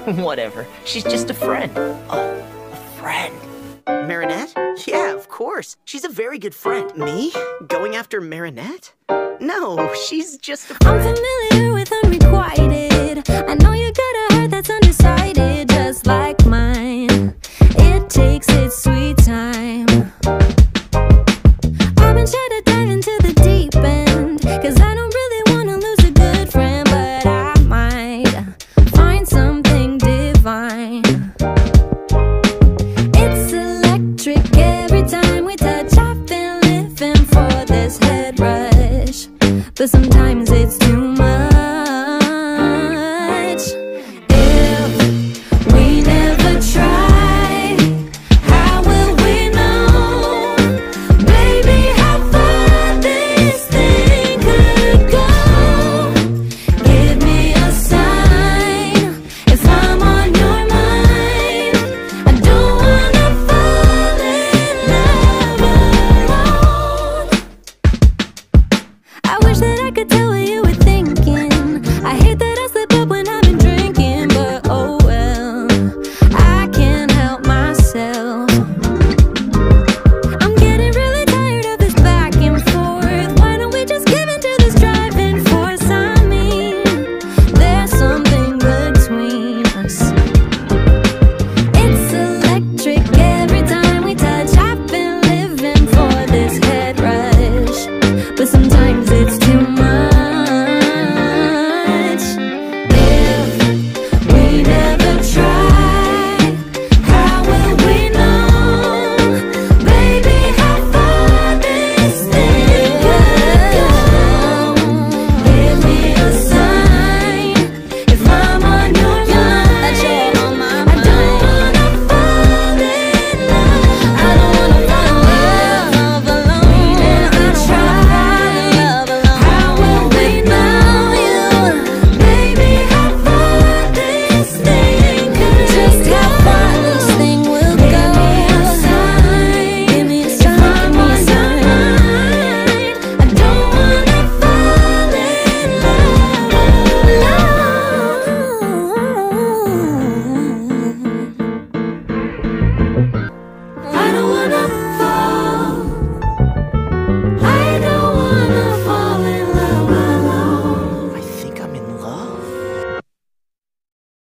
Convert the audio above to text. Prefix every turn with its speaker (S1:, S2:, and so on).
S1: Whatever. She's just a friend. Oh, a friend.
S2: Marinette? Yeah, of course. She's a very good friend. Me? Going after Marinette? No, she's just a friend.
S3: I'm familiar with unrequited. I know